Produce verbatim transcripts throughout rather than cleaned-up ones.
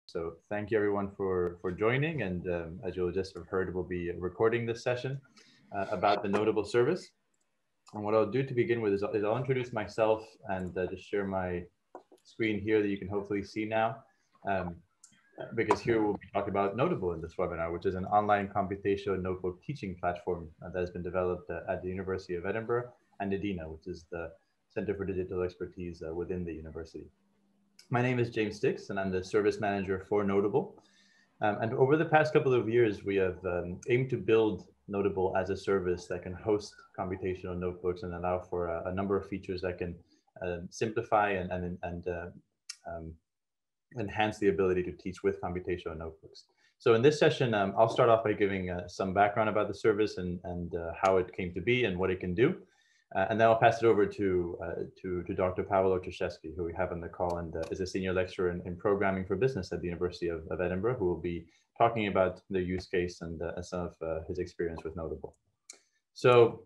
So thank you everyone for, for joining. And um, as you'll just have heard, we'll be recording this session uh, about the Noteable service. And what I'll do to begin with is, is I'll introduce myself and uh, just share my screen here that you can hopefully see now. Um, because here we'll be talking about Noteable in this webinar, which is an online computational notebook teaching platform uh, that has been developed uh, at the University of Edinburgh and EDINA, which is the Center for Digital Expertise uh, within the university. My name is James Stix, and I'm the service manager for Noteable. Um, and over the past couple of years, we have um, aimed to build Noteable as a service that can host computational notebooks and allow for a, a number of features that can uh, simplify and, and, and uh, um, enhance the ability to teach with computational notebooks. So in this session, um, I'll start off by giving uh, some background about the service and, and uh, how it came to be and what it can do. Uh, and then I'll pass it over to, uh, to, to Doctor Pawel Orzechowski, who we have on the call and uh, is a senior lecturer in, in programming for business at the University of, of Edinburgh, who will be talking about the use case and uh, some of uh, his experience with Noteable. So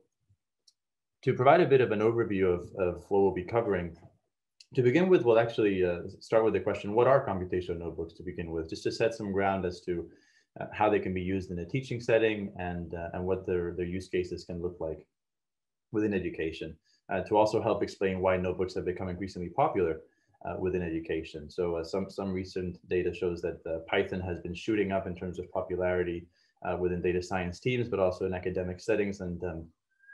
to provide a bit of an overview of, of what we'll be covering, to begin with, we'll actually uh, start with the question, what are computational notebooks to begin with, just to set some ground as to uh, how they can be used in a teaching setting and, uh, and what their, their use cases can look like within education, uh, to also help explain why notebooks have become increasingly popular uh, within education. So uh, some, some recent data shows that uh, Python has been shooting up in terms of popularity uh, within data science teams, but also in academic settings, and um,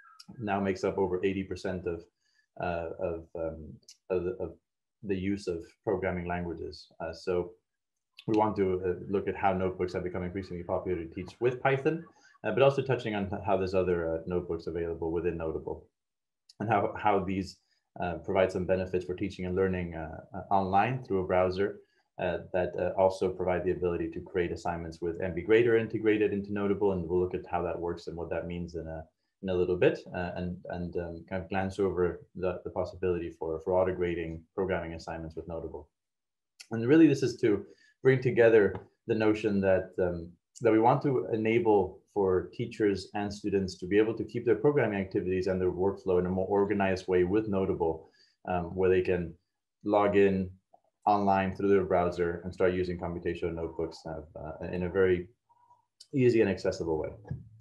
now makes up over eighty percent of, uh, of, um, of, the, of the use of programming languages. Uh, so we want to uh, look at how notebooks have become increasingly popular to teach with Python, Uh, but also touching on how there's other uh, notebooks available within Noteable, and how, how these uh, provide some benefits for teaching and learning uh, uh, online through a browser uh, that uh, also provide the ability to create assignments with M B Grader integrated into Noteable, and we'll look at how that works and what that means in a, in a little bit, uh, and, and um, kind of glance over the, the possibility for, for auto-grading programming assignments with Noteable. And really this is to bring together the notion that um, that we want to enable for teachers and students to be able to keep their programming activities and their workflow in a more organized way with Noteable, um, where they can log in online through their browser and start using computational notebooks uh, uh, in a very easy and accessible way.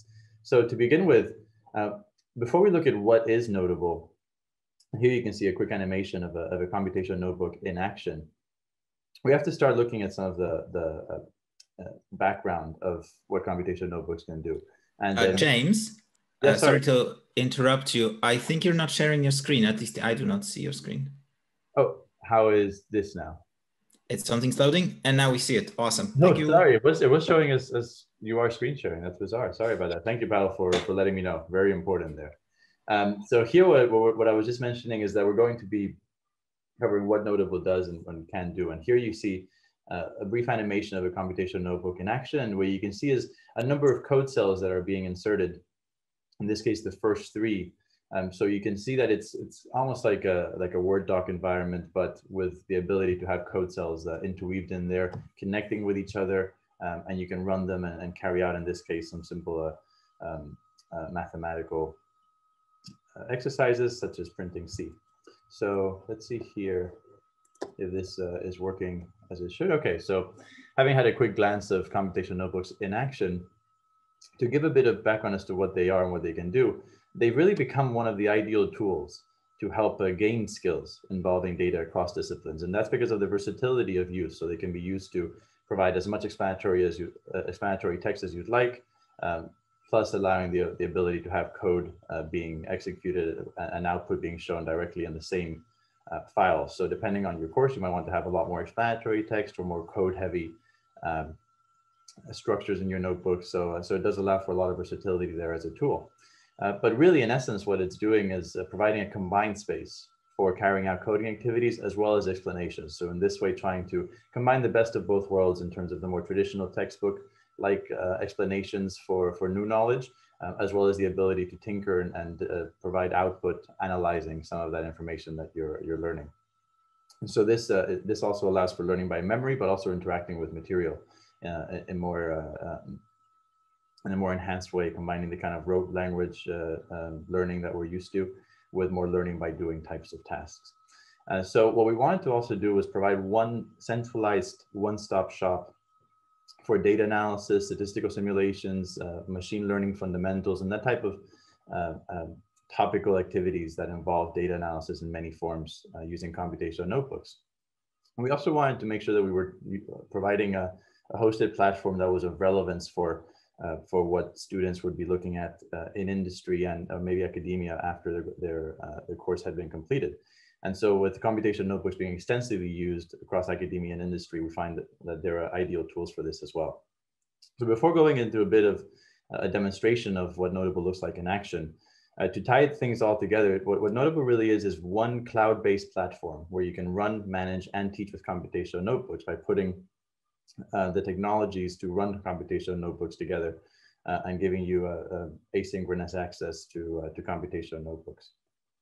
So to begin with, uh, before we look at what is Noteable, here you can see a quick animation of a, of a computational notebook in action. We have to start looking at some of the, the uh, Uh, background of what computational notebooks can do. And uh, um, James, yeah, uh, sorry. sorry to interrupt you. I think you're not sharing your screen. At least I do not see your screen. Oh, how is this now? It's something's loading, and now we see it. Awesome. No, Thank you. sorry, it was it was showing as as you are screen sharing. That's bizarre. Sorry about that. Thank you, Pal, for for letting me know. Very important there. Um, so here, what, what I was just mentioning is that we're going to be covering what Noteable does and, and can do. And here you see Uh, a brief animation of a computational notebook in action, and what you can see is a number of code cells that are being inserted. In this case, the first three. Um, so you can see that it's it's almost like a like a Word doc environment, but with the ability to have code cells uh, interweaved in there, connecting with each other, um, and you can run them and, and carry out, in this case, some simple uh, um, uh, mathematical uh, exercises such as printing C. So let's see here if this uh, is working as it should. Okay, so having had a quick glance of computational notebooks in action, to give a bit of background as to what they are and what they can do, they've really become one of the ideal tools to help uh, gain skills involving data across disciplines. And that's because of the versatility of use. So they can be used to provide as much explanatory as you uh, explanatory text as you'd like, um, plus allowing the, the ability to have code uh, being executed and output being shown directly in the same Uh, files. So depending on your course, you might want to have a lot more explanatory text or more code-heavy um, structures in your notebook. So, uh, so it does allow for a lot of versatility there as a tool. Uh, but really, in essence, what it's doing is uh, providing a combined space for carrying out coding activities as well as explanations. So in this way, trying to combine the best of both worlds in terms of the more traditional textbook-like uh, explanations for, for new knowledge, Uh, as well as the ability to tinker and, and uh, provide output analyzing some of that information that you're, you're learning. And so this, uh, this also allows for learning by memory, but also interacting with material uh, in, more, uh, um, in a more enhanced way, combining the kind of rote language uh, um, learning that we're used to with more learning by doing types of tasks. Uh, so what we wanted to also do was provide one centralized one-stop shop for data analysis, statistical simulations, uh, machine learning fundamentals, and that type of uh, um, topical activities that involve data analysis in many forms uh, using computational notebooks. And we also wanted to make sure that we were providing a, a hosted platform that was of relevance for, uh, for what students would be looking at uh, in industry and uh, maybe academia after their, their, uh, their course had been completed. And so with computational notebooks being extensively used across academia and industry, we find that, that there are ideal tools for this as well. So before going into a bit of a demonstration of what Noteable looks like in action, uh, to tie things all together, what, what Noteable really is, is one cloud-based platform where you can run, manage, and teach with computational notebooks by putting uh, the technologies to run computational notebooks together uh, and giving you a, a asynchronous access to, uh, to computational notebooks.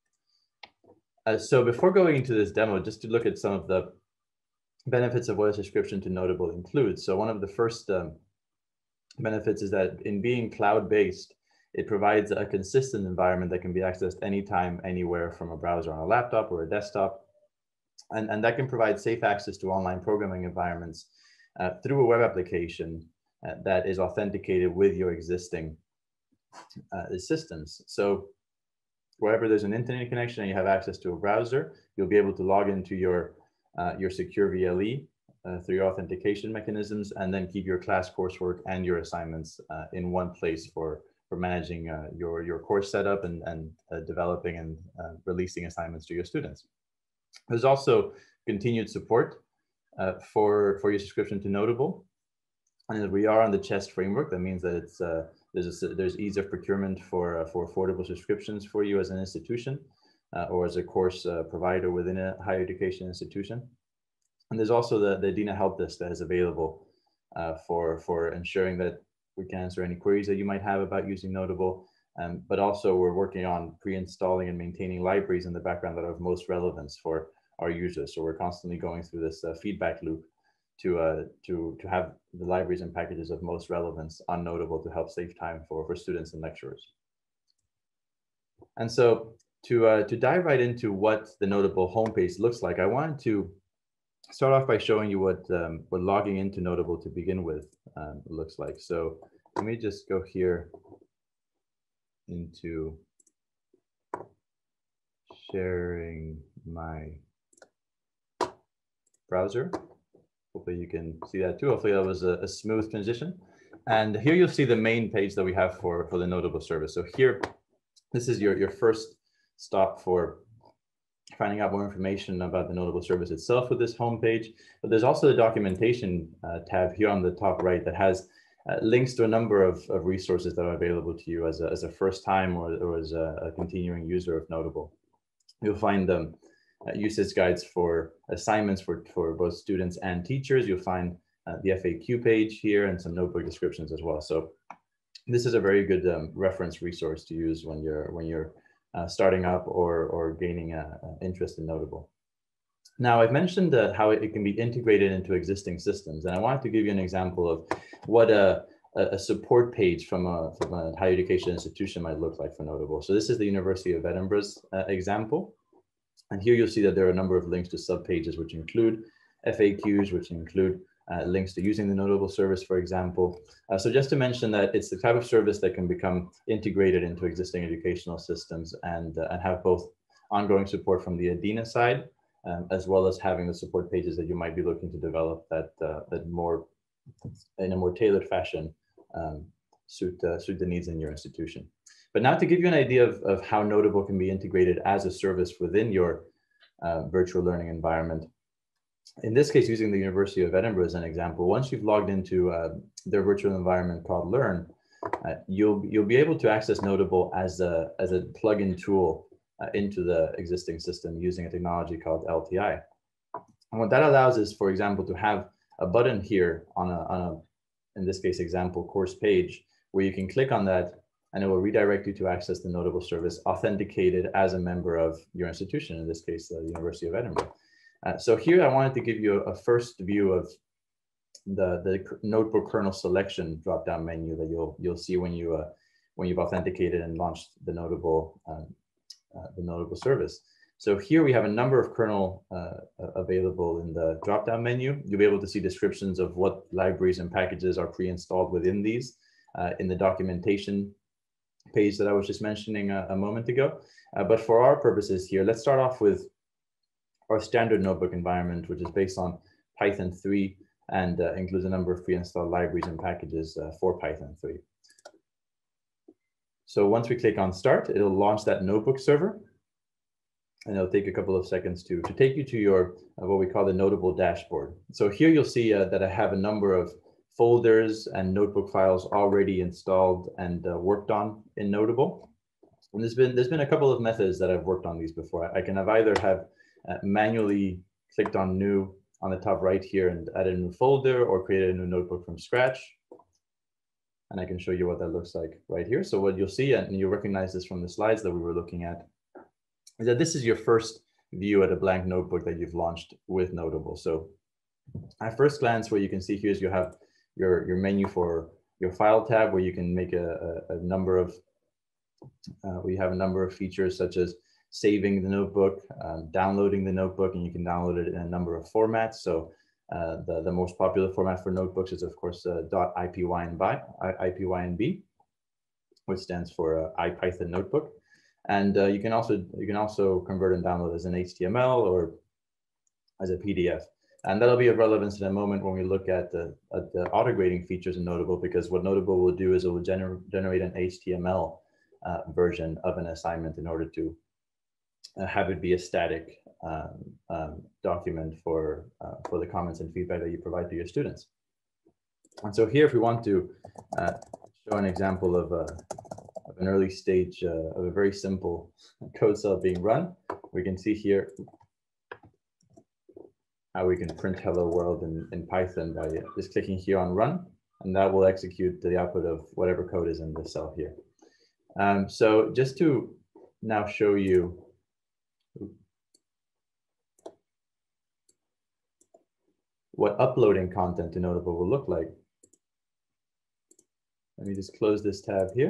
Uh, so before going into this demo, just to look at some of the benefits of what a subscription to Noteable includes. So one of the first um, benefits is that in being cloud-based, it provides a consistent environment that can be accessed anytime, anywhere from a browser on a laptop or a desktop. And, and that can provide safe access to online programming environments uh, through a web application uh, that is authenticated with your existing uh, systems. So wherever there's an internet connection and you have access to a browser, you'll be able to log into your, uh, your secure V L E uh, through your authentication mechanisms, and then keep your class coursework and your assignments uh, in one place for, for managing uh, your, your course setup and, and uh, developing and uh, releasing assignments to your students. There's also continued support uh, for, for your subscription to Noteable. And we are on the CHEST framework. That means that it's uh, there's a, there's ease of procurement for uh, for affordable subscriptions for you as an institution uh, or as a course uh, provider within a higher education institution. And there's also the, the EDINA help desk that is available uh, for for ensuring that we can answer any queries that you might have about using Noteable. Um, but also we're working on pre-installing and maintaining libraries in the background that are of most relevance for our users. So we're constantly going through this uh, feedback loop to uh, to to have the libraries and packages of most relevance on Noteable to help save time for for students and lecturers. And so to uh, to dive right into what the Noteable homepage looks like, I wanted to start off by showing you what um, what logging into Noteable to begin with um, looks like. So let me just go here into sharing my browser. Hopefully you can see that too. Hopefully that was a, a smooth transition. And here you'll see the main page that we have for, for the Noteable service. So here, this is your, your first stop for finding out more information about the Noteable service itself with this homepage. But there's also the documentation uh, tab here on the top right that has uh, links to a number of, of resources that are available to you as a, as a first time or, or as a, a continuing user of Noteable. You'll find them. Uh, usage guides for assignments for, for both students and teachers. You'll find uh, the F A Q page here and some notebook descriptions as well. So this is a very good um, reference resource to use when you're when you're uh, starting up or, or gaining an interest in Noteable. Now, I've mentioned uh, how it, it can be integrated into existing systems, and I wanted to give you an example of what a, a support page from a, from a higher education institution might look like for Noteable. So this is the University of Edinburgh's uh, example. And here you'll see that there are a number of links to subpages, which include F A Qs, which include uh, links to using the Noteable service, for example. Uh, so just to mention that it's the type of service that can become integrated into existing educational systems and, uh, and have both ongoing support from the EDINA side, um, as well as having the support pages that you might be looking to develop that, uh, that more, in a more tailored fashion, um, suit, uh, suit the needs in your institution. But now to give you an idea of, of how Noteable can be integrated as a service within your uh, virtual learning environment. In this case, using the University of Edinburgh as an example, once you've logged into uh, their virtual environment called Learn, uh, you'll, you'll be able to access Noteable as a, as a plug-in tool uh, into the existing system using a technology called L T I. And what that allows is, for example, to have a button here on a, on a, in this case, example course page, where you can click on that and it will redirect you to access the Noteable service authenticated as a member of your institution, in this case, the University of Edinburgh. Uh, so here I wanted to give you a, a first view of the, the notebook kernel selection drop-down menu that you'll, you'll see when, you, uh, when you've authenticated and launched the Noteable, um, uh, the Noteable service. So here we have a number of kernel uh, available in the drop-down menu. You'll be able to see descriptions of what libraries and packages are pre-installed within these uh, in the documentation page that I was just mentioning a, a moment ago. Uh, but for our purposes here, let's start off with our standard notebook environment, which is based on Python three and uh, includes a number of pre-installed libraries and packages uh, for Python three. So once we click on Start, it'll launch that notebook server. And it'll take a couple of seconds to, to take you to your, uh, what we call the Noteable dashboard. So here you'll see uh, that I have a number of folders and notebook files already installed and uh, worked on in Noteable. And there's been, there's been a couple of methods that I've worked on these before. I can have either have uh, manually clicked on new on the top right here and added a new folder or created a new notebook from scratch. And I can show you what that looks like right here. So what you'll see, and you recognize this from the slides that we were looking at, is that this is your first view at a blank notebook that you've launched with Noteable. So at first glance, what you can see here is you have your, your menu for your file tab, where you can make a, a, a number of, uh, we have a number of features such as saving the notebook, um, downloading the notebook, and you can download it in a number of formats. So uh, the, the most popular format for notebooks is of course uh, .ipynb, which stands for uh, IPython notebook. And uh, you can also you can also convert and download as an H T M L or as a P D F. And that'll be of relevance in a moment when we look at the, at the auto-grading features in Noteable, because what Noteable will do is it will gener generate an H T M L uh, version of an assignment in order to uh, have it be a static um, um, document for, uh, for the comments and feedback that you provide to your students. And so here, if we want to uh, show an example of a of an early stage uh, of a very simple code cell being run, we can see here how we can print hello world in, in Python by just clicking here on run, and that will execute the output of whatever code is in this cell here. Um, so just to now show you what uploading content to Noteable will look like, let me just close this tab here.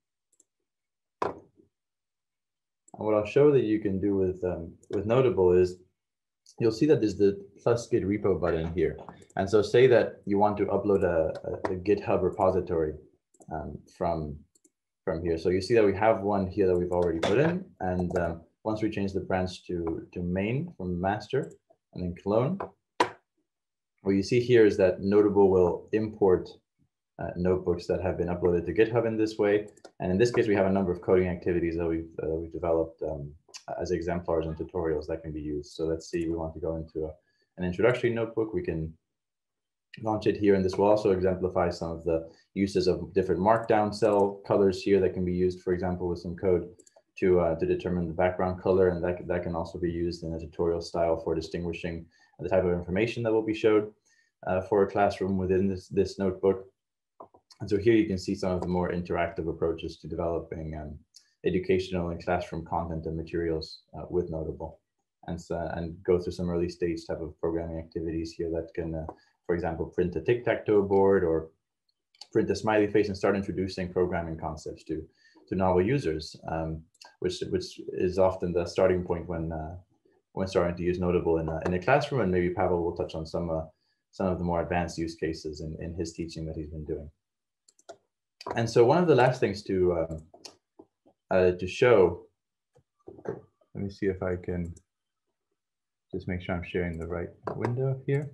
And what I'll show that you can do with, um, with Noteable is you'll see that there's the plus Git repo button here. And so say that you want to upload a, a, a GitHub repository um, from, from here. So you see that we have one here that we've already put in. And um, once we change the branch to, to main from master and then clone, what you see here is that Noteable will import Uh, notebooks that have been uploaded to GitHub in this way. And in this case, we have a number of coding activities that we've, uh, we've developed um, as exemplars and tutorials that can be used. So let's see, we want to go into a, an introductory notebook. We can launch it here, and this will also exemplify some of the uses of different markdown cell colors here that can be used, for example, with some code to, uh, to determine the background color. And that, that can also be used in a tutorial style for distinguishing the type of information that will be showed uh, for a classroom within this, this notebook. And so here you can see some of the more interactive approaches to developing um, educational and classroom content and materials uh, with Noteable, and, so, and go through some early stage type of programming activities here that can, uh, for example, print a tic-tac-toe board or print a smiley face and start introducing programming concepts to, to novel users, um, which, which is often the starting point when, uh, when starting to use Noteable in a, in a classroom. And maybe Pawel will touch on some, uh, some of the more advanced use cases in, in his teaching that he's been doing. And so one of the last things to um, uh, to show, let me see if I can just make sure I'm sharing the right window here.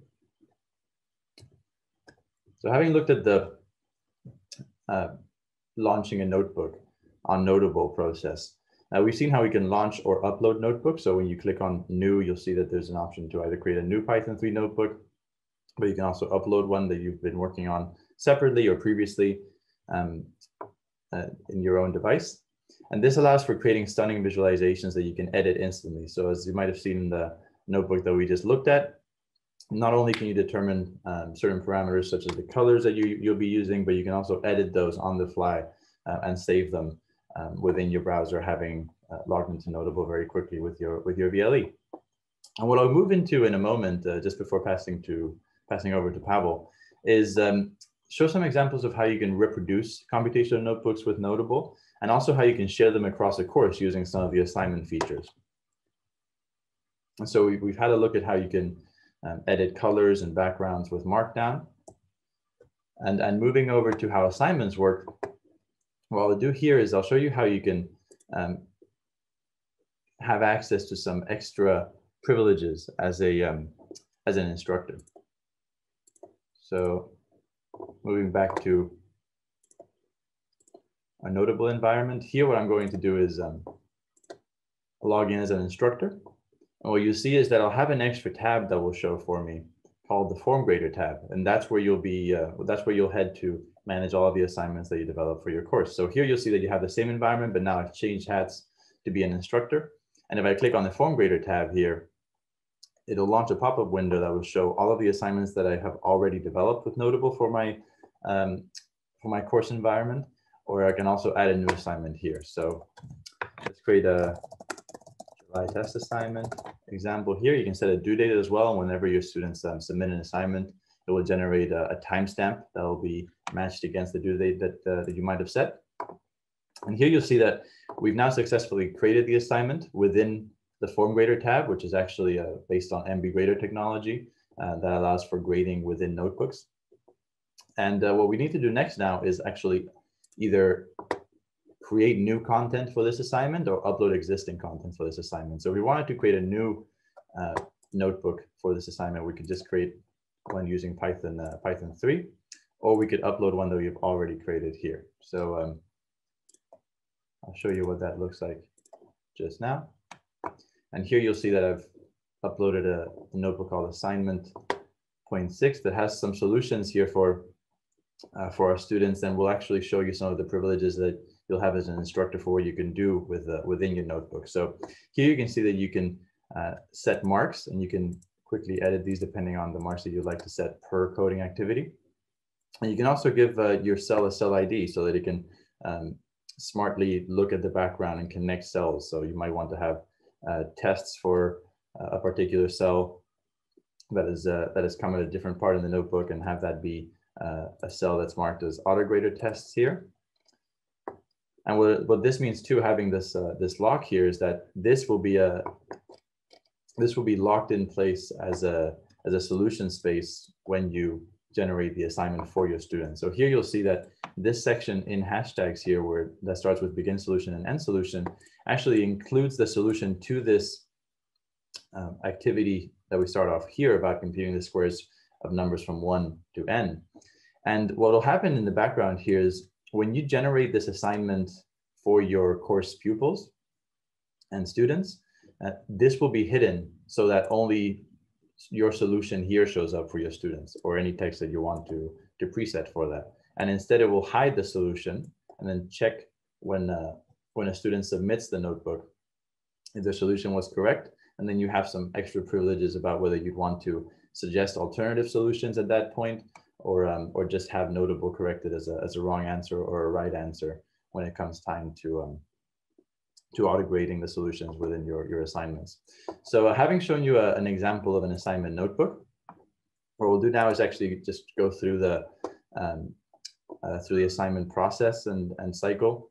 So having looked at the uh, launching a notebook on Noteable process, uh, we've seen how we can launch or upload notebooks. So when you click on new, you'll see that there's an option to either create a new Python three notebook, but you can also upload one that you've been working on separately or previously Um, uh, in your own device. And this allows for creating stunning visualizations that you can edit instantly. So as you might have seen in the notebook that we just looked at, not only can you determine um, certain parameters such as the colors that you, you'll be using, but you can also edit those on the fly uh, and save them um, within your browser, having uh, logged into Noteable very quickly with your, with your V L E. And what I'll move into in a moment, uh, just before passing, to, passing over to Pawel, is um, show some examples of how you can reproduce computational notebooks with Noteable, and also how you can share them across a course using some of the assignment features. And so we, we've had a look at how you can um, edit colors and backgrounds with Markdown. And, and moving over to how assignments work, what I'll do here is I'll show you how you can um, have access to some extra privileges as a um, as an instructor. So moving back to our Notable environment, here what I'm going to do is um, log in as an instructor. And what you see is that I'll have an extra tab that will show for me called the Form Grader tab, and that's where you'll be uh, that's where you'll head to manage all of the assignments that you develop for your course. So here you'll see that you have the same environment, but now I've changed hats to be an instructor. And if I click on the Form Grader tab here, it'll launch a pop-up window that will show all of the assignments that I have already developed with Notable for my um, for my course environment, or I can also add a new assignment here. So let's create a July test assignment example here. You can set a due date as well. Whenever your students um, submit an assignment, it will generate a, a timestamp that will be matched against the due date that, uh, that you might have set. And here you'll see that we've now successfully created the assignment within the Form Grader tab, which is actually uh, based on M B Grader technology uh, that allows for grading within notebooks. And uh, what we need to do next now is actually either create new content for this assignment or upload existing content for this assignment. So if we wanted to create a new uh, notebook for this assignment, we could just create one using Python uh, Python three, or we could upload one that we've already created here. So um, I'll show you what that looks like just now. And here you'll see that I've uploaded a, a notebook called assignment point six that has some solutions here for uh, for our students, and we'll actually show you some of the privileges that you'll have as an instructor for what you can do with uh, within your notebook. So here you can see that you can uh, set marks, and you can quickly edit these depending on the marks that you'd like to set per coding activity. And you can also give uh, your cell a cell I D so that it can um, smartly look at the background and connect cells. So you might want to have uh, tests for uh, a particular cell that is uh, that has come at a different part in the notebook, and have that be uh, a cell that's marked as autograder tests here. And what, what this means too, having this uh, this lock here, is that this will be a this will be locked in place as a as a solution space when you generate the assignment for your students. So here you'll see that this section in hashtags here, where that starts with begin solution and end solution, actually includes the solution to this um, activity that we start off here about computing the squares of numbers from one to n. And what will happen in the background here is when you generate this assignment for your course pupils and students, uh, this will be hidden so that only your solution here shows up for your students, or any text that you want to, to preset for that. And instead it will hide the solution and then check when, uh, when a student submits the notebook if the solution was correct. And then you have some extra privileges about whether you'd want to suggest alternative solutions at that point, or, um, or just have Notable corrected as a, as a wrong answer or a right answer when it comes time to, um, to auto-grading the solutions within your, your assignments. So uh, having shown you a, an example of an assignment notebook, what we'll do now is actually just go through the, um, uh, through the assignment process and, and cycle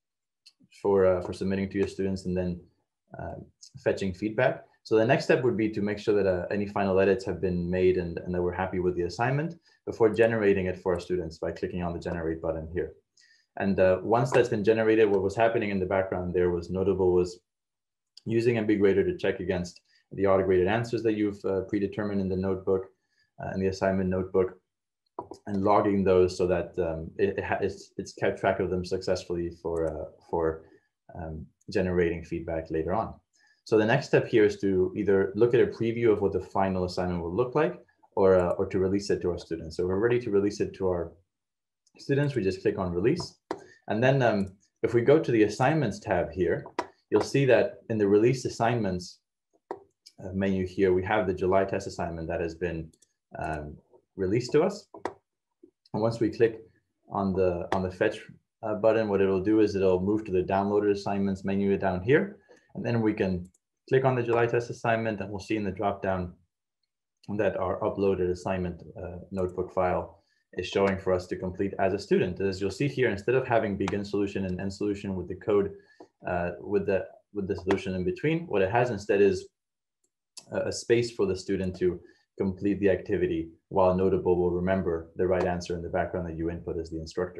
for, uh, for submitting to your students, and then uh, fetching feedback. So the next step would be to make sure that uh, any final edits have been made and, and that we're happy with the assignment before generating it for our students by clicking on the generate button here. And uh, once that's been generated, what was happening in the background there was Notable was using M B Grader to check against the auto-graded answers that you've uh, predetermined in the notebook uh, and the assignment notebook, and logging those so that um, it, it it's, it's kept track of them successfully for, uh, for um, generating feedback later on. So the next step here is to either look at a preview of what the final assignment will look like, or, uh, or to release it to our students. So we're ready to release it to our students. We just click on release. And then um, if we go to the assignments tab here, you'll see that in the release assignments uh, menu here, we have the July test assignment that has been um, released to us. And once we click on the, on the fetch uh, button, what it'll do is it'll move to the downloaded assignments menu down here. And then we can click on the July test assignment, and we'll see in the dropdown that our uploaded assignment uh, notebook file is showing for us to complete as a student. As you'll see here, instead of having begin solution and end solution with the code uh, with the with the solution in between, what it has instead is a, a space for the student to complete the activity, while Noteable will remember the right answer in the background that you input as the instructor.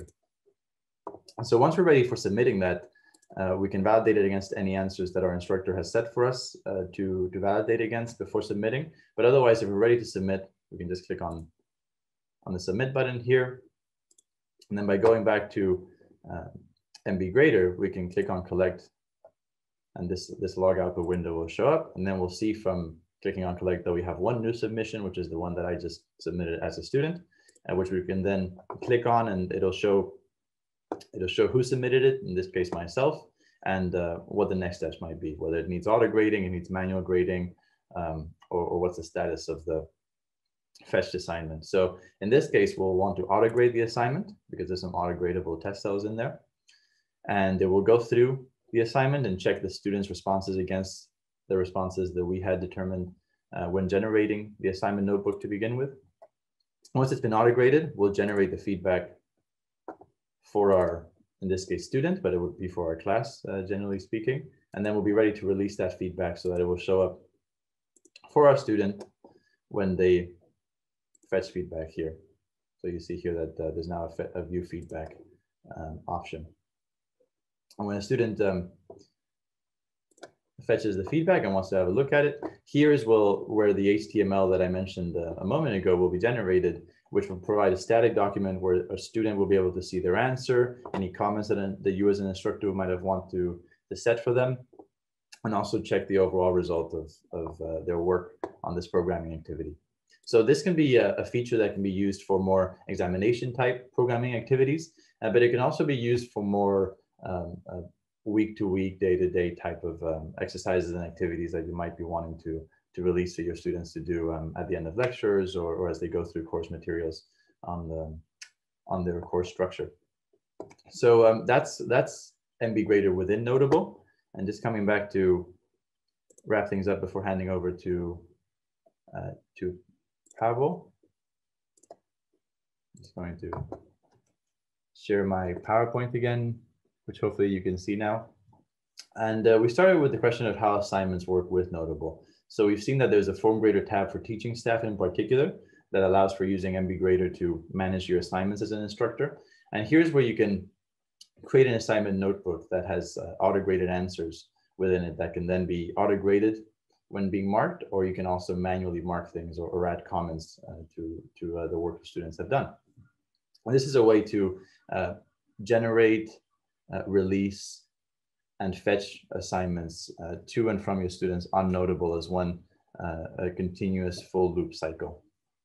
So once we're ready for submitting that, uh, we can validate it against any answers that our instructor has set for us uh, to, to validate against before submitting. But otherwise, if we're ready to submit, we can just click on, on the submit button here. And then by going back to uh, M B Grader, we can click on collect, and this, this log output window will show up. And then we'll see from clicking on collect that we have one new submission, which is the one that I just submitted as a student, and which we can then click on, and it'll show It'll show who submitted it, in this case myself, and uh, what the next steps might be, whether it needs auto grading, it needs manual grading, um, or, or what's the status of the fetched assignment. So in this case, we'll want to auto grade the assignment because there's some auto gradable test cells in there. And it will go through the assignment and check the students' responses against the responses that we had determined uh, when generating the assignment notebook to begin with. Once it's been auto graded, we'll generate the feedback for our, in this case, student, but it would be for our class, uh, generally speaking. And then we'll be ready to release that feedback so that it will show up for our student when they fetch feedback here. So you see here that uh, there's now a, a view feedback um, option. And when a student um, fetches the feedback and wants to have a look at it, here's will, where the H T M L that I mentioned uh, a moment ago will be generated, which will provide a static document where a student will be able to see their answer, any comments that, that you as an instructor might have want to, to set for them, and also check the overall result of, of uh, their work on this programming activity. So this can be a, a feature that can be used for more examination type programming activities, uh, but it can also be used for more um, uh, week to week, day to day type of um, exercises and activities that you might be wanting to to release for your students to do um, at the end of lectures, or, or as they go through course materials on the on their course structure. So um, that's that's M B Grader within Noteable. And just coming back to wrap things up before handing over to uh, to Pawel. I'm just going to share my PowerPoint again, which hopefully you can see now. And uh, we started with the question of how assignments work with Noteable. So we've seen that there's a Form Grader tab for teaching staff in particular that allows for using M B Grader to manage your assignments as an instructor. And here's where you can create an assignment notebook that has uh, auto-graded answers within it that can then be auto-graded when being marked, or you can also manually mark things or, or add comments uh, to, to uh, the work the students have done. And this is a way to uh, generate, uh, release, and fetch assignments uh, to and from your students on Noteable as one uh, a continuous full loop cycle.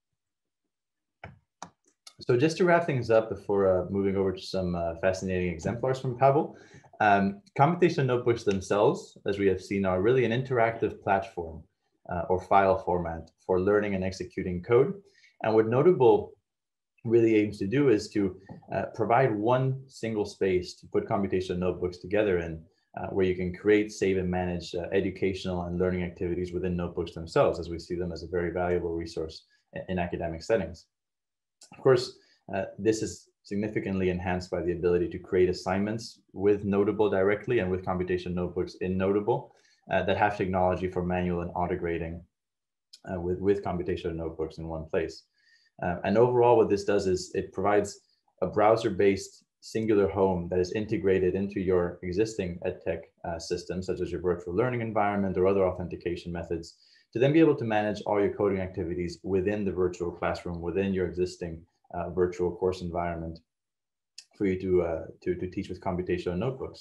So just to wrap things up before uh, moving over to some uh, fascinating exemplars from Pawel, um, computational notebooks themselves, as we have seen, are really an interactive platform uh, or file format for learning and executing code. And what Noteable really aims to do is to uh, provide one single space to put computational notebooks together in, Uh, where you can create, save, and manage uh, educational and learning activities within notebooks themselves, as we see them as a very valuable resource in, in academic settings. Of course, uh, this is significantly enhanced by the ability to create assignments with Noteable directly and with computational notebooks in Noteable uh, that have technology for manual and auto grading uh, with, with computational notebooks in one place. Uh, and overall, what this does is it provides a browser-based singular home that is integrated into your existing EdTech uh, systems, such as your virtual learning environment or other authentication methods, to then be able to manage all your coding activities within the virtual classroom, within your existing uh, virtual course environment, for you to, uh, to, to teach with computational notebooks.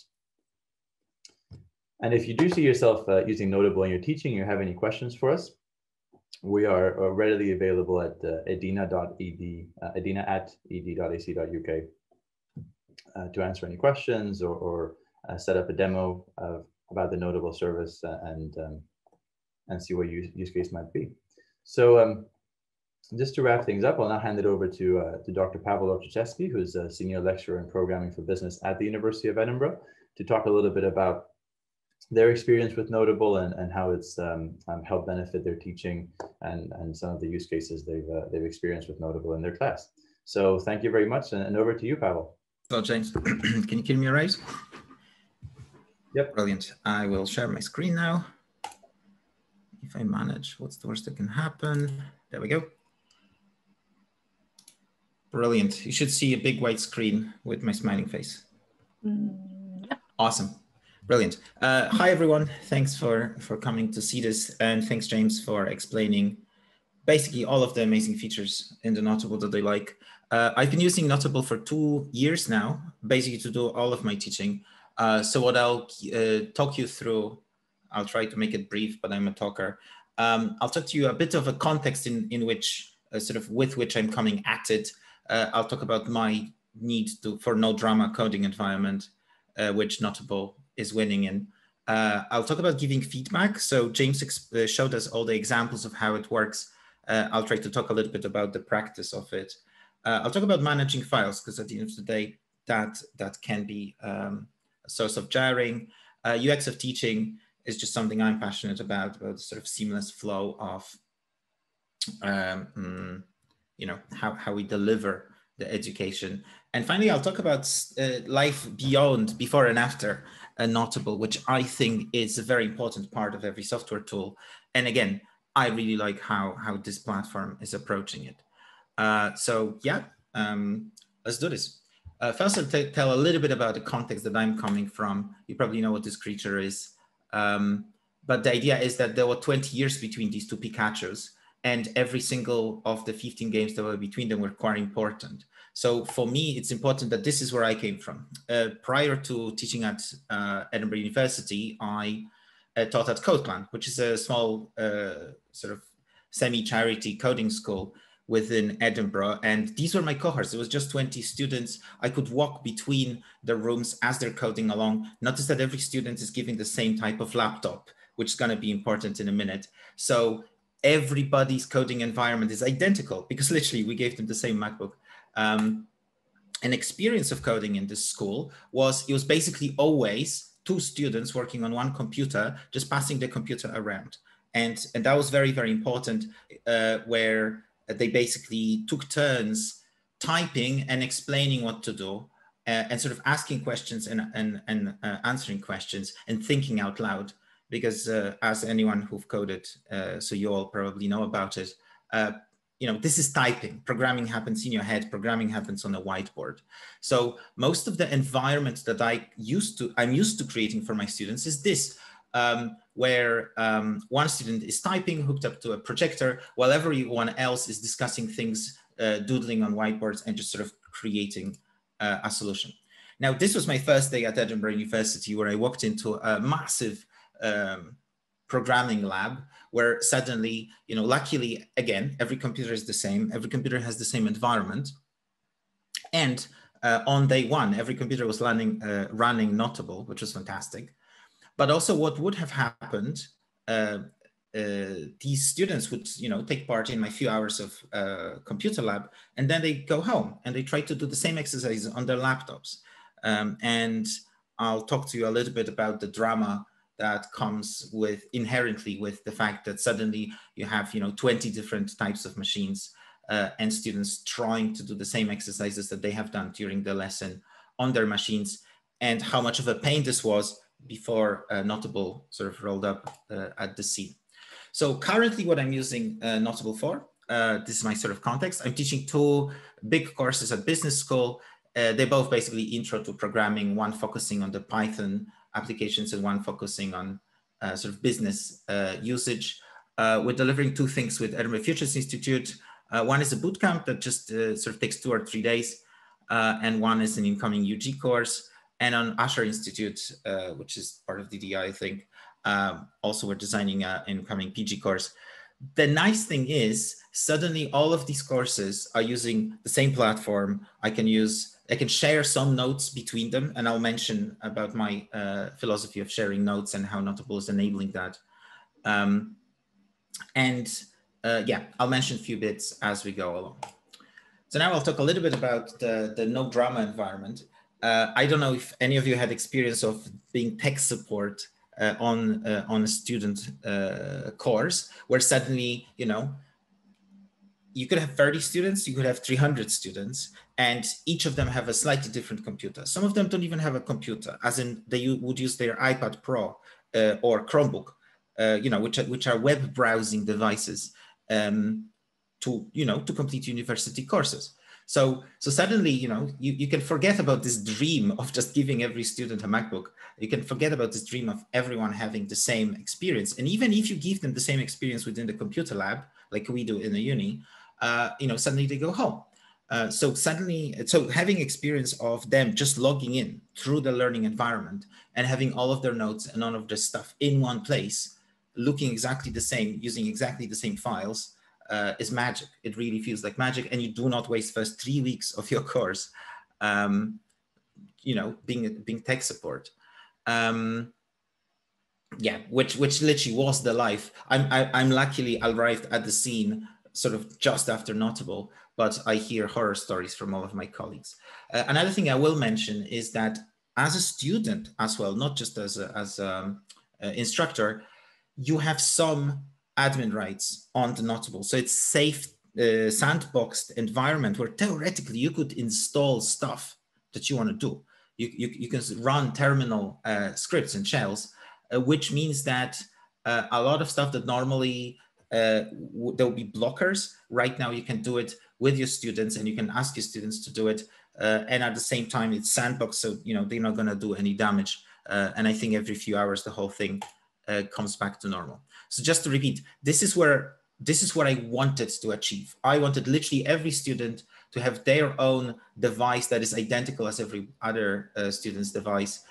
And if you do see yourself uh, using Noteable in your teaching, you have any questions for us, we are uh, readily available at uh, edina dot e d, uh, edina at ed dot a c dot u k. Uh, to answer any questions or, or uh, set up a demo of, about the Noteable service uh, and, um, and see what use, use case might be. So um, just to wrap things up, I'll now hand it over to, uh, to Doctor Pawel Orzechowski, who's a senior lecturer in programming for business at the University of Edinburgh, to talk a little bit about their experience with Noteable and, and how it's um, um, helped benefit their teaching and, and some of the use cases they've, uh, they've experienced with Noteable in their class. So thank you very much, and, and over to you, Pawel. Hello, James. Can you hear me all right? Yep. Brilliant. I will share my screen now. if I manage, what's the worst that can happen? There we go. Brilliant. You should see a big white screen with my smiling face. Mm, yeah. Awesome. Brilliant. Uh, hi, everyone. Thanks for, for coming to see this. And thanks, James, for explaining basically all of the amazing features in the Noteable that I like. Uh, I've been using Noteable for two years now, basically to do all of my teaching. Uh, so what I'll uh, talk you through, I'll try to make it brief, but I'm a talker. Um, I'll talk to you a bit of a context in, in which, uh, sort of with which I'm coming at it. Uh, I'll talk about my need to, for no drama coding environment, uh, which Noteable is winning in. Uh, I'll talk about giving feedback. So James uh, showed us all the examples of how it works. Uh, I'll try to talk a little bit about the practice of it. Uh, I'll talk about managing files, because at the end of the day, that, that can be um, a source of jarring. Uh, U X of teaching is just something I'm passionate about, about the sort of seamless flow of, um, you know, how, how we deliver the education. And finally, I'll talk about uh, life beyond, before and after a Noteable, which I think is a very important part of every software tool. And again, I really like how, how this platform is approaching it. Uh, so yeah, um, let's do this. Uh, first, I'll tell a little bit about the context that I'm coming from. You probably know what this creature is. Um, but the idea is that there were twenty years between these two Pikachus, and every single of the fifteen games that were between them were quite important. So for me, it's important that this is where I came from. Uh, prior to teaching at uh, Edinburgh University, I uh, taught at CodePlan, which is a small uh, sort of semi-charity coding school within Edinburgh. And these were my cohorts. It was just twenty students. I could walk between the rooms as they're coding along. Notice that every student is given the same type of laptop, which is going to be important in a minute. So everybody's coding environment is identical, because literally we gave them the same MacBook. Um, an experience of coding in this school was, it was basically always two students working on one computer, just passing the computer around. And, and that was very, very important, uh, where they basically took turns typing and explaining what to do, uh, and sort of asking questions and, and, and uh, answering questions and thinking out loud. Because uh, as anyone who've coded, uh, so you all probably know about it, uh, you know, this is typing. Programming happens in your head. Programming happens on a whiteboard. So most of the environment that I used to, I'm used to creating for my students is this, um, where um, one student is typing hooked up to a projector, while everyone else is discussing things, uh, doodling on whiteboards, and just sort of creating uh, a solution. Now, this was my first day at Edinburgh University, where I walked into a massive um, programming lab, where suddenly, you know, luckily, again, every computer is the same. Every computer has the same environment. And uh, on day one, every computer was running, uh, running Noteable, which was fantastic. But also what would have happened, uh, uh, these students would, you know, take part in my few hours of uh, computer lab, and then they go home and they try to do the same exercises on their laptops. Um, and I'll talk to you a little bit about the drama that comes with inherently with the fact that suddenly you have, you know, twenty different types of machines uh, and students trying to do the same exercises that they have done during the lesson on their machines, and how much of a pain this was before uh, Noteable sort of rolled up uh, at the scene. So currently what I'm using uh, Noteable for, uh, this is my sort of context. I'm teaching two big courses at business school. Uh, they're both basically intro to programming, one focusing on the Python applications and one focusing on uh, sort of business uh, usage. Uh, we're delivering two things with Edinburgh Futures Institute. Uh, one is a bootcamp that just uh, sort of takes two or three days. Uh, and one is an incoming U G course. And on Asher Institute, uh, which is part of D D I, I think, um, also we're designing an incoming P G course. The nice thing is, suddenly all of these courses are using the same platform. I can use, I can share some notes between them, and I'll mention about my uh, philosophy of sharing notes and how Noteable is enabling that. Um, and uh, yeah, I'll mention a few bits as we go along. So now I'll talk a little bit about the, the no drama environment. Uh, I don't know if any of you had experience of being tech support uh, on, uh, on a student uh, course, where suddenly, you know, you could have thirty students, you could have three hundred students, and each of them have a slightly different computer. Some of them don't even have a computer, as in they would use their iPad Pro uh, or Chromebook. uh, you know, which are, which are web browsing devices um, to, you know, to complete university courses. So, so suddenly, you know, you, you can forget about this dream of just giving every student a MacBook. You can forget about this dream of everyone having the same experience. And even if you give them the same experience within the computer lab, like we do in the uni, uh, you know, suddenly they go home. Uh, so suddenly, so having experience of them just logging in through the learning environment and having all of their notes and all of their stuff in one place, looking exactly the same, using exactly the same files, uh, is magic. It really feels like magic, and you do not waste first three weeks of your course, um, you know, being being tech support. Um, yeah, which which literally was the life. I'm I, I'm luckily arrived at the scene sort of just after Noteable, but I hear horror stories from all of my colleagues. Uh, another thing I will mention is that as a student as well, not just as a, as a, uh, instructor, you have some admin rights on the Noteable. So it's safe, uh, sandboxed environment where theoretically you could install stuff that you want to do. You, you, you can run terminal uh, scripts and shells, uh, which means that uh, a lot of stuff that normally uh, there will be blockers. Right now you can do it with your students, and you can ask your students to do it. Uh, and at the same time, it's sandbox, so you know they're not going to do any damage. Uh, and I think every few hours the whole thing uh, comes back to normal. So just to repeat, this is where this is what I wanted to achieve. I wanted literally every student to have their own device that is identical as every other uh, student's device,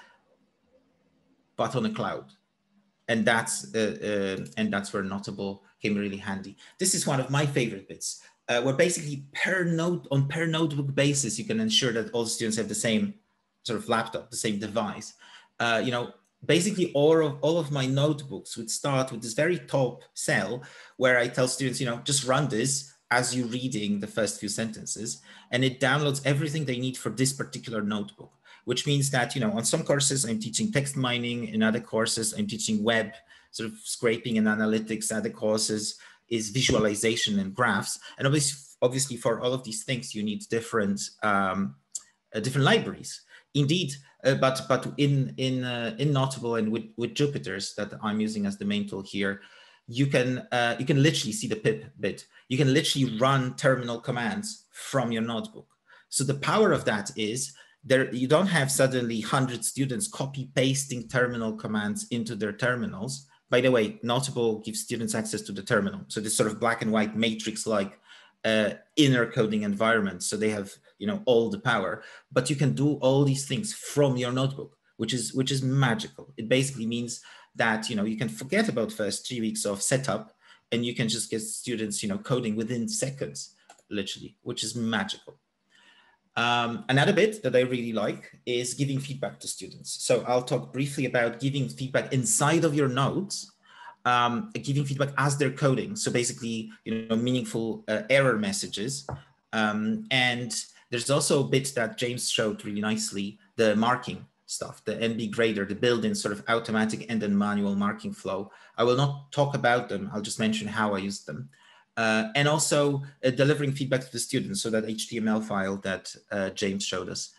but on a cloud. And that's uh, uh, and that's where Noteable came really handy. This is one of my favorite bits, uh, where basically per note on per notebook basis, you can ensure that all the students have the same sort of laptop, the same device. Uh, you know, basically all of all of my notebooks would start with this very top cell where I tell students, you know, just run this as you're reading the first few sentences, and it downloads everything they need for this particular notebook. Which means that, you know, on some courses, I'm teaching text mining. In other courses, I'm teaching web, sort of scraping and analytics. Other courses is visualization and graphs. And obviously, obviously for all of these things, you need different, um, uh, different libraries. Indeed, uh, but but in in uh, in Noteable and with with Jupyter's that I'm using as the main tool here, you can uh, you can literally see the pip bit. You can literally run terminal commands from your notebook. So the power of that is, there, you don't have suddenly one hundred students copy pasting terminal commands into their terminals. By the way, Noteable gives students access to the terminal. So this sort of black and white matrix-like uh, inner coding environment. So they have, you know, all the power, but you can do all these things from your notebook, which is, which is magical. It basically means that, you know, you can forget about first three weeks of setup, and you can just get students, you know, coding within seconds, literally, which is magical. Um, another bit that I really like is giving feedback to students. So I'll talk briefly about giving feedback inside of your notes, um, giving feedback as they're coding. So basically, you know, meaningful uh, error messages. Um, and there's also a bit that James showed really nicely, the marking stuff, the N B grader, the built-in sort of automatic and then manual marking flow. I will not talk about them. I'll just mention how I use them. Uh, and also uh, delivering feedback to the students, so that H T M L file that uh, James showed us.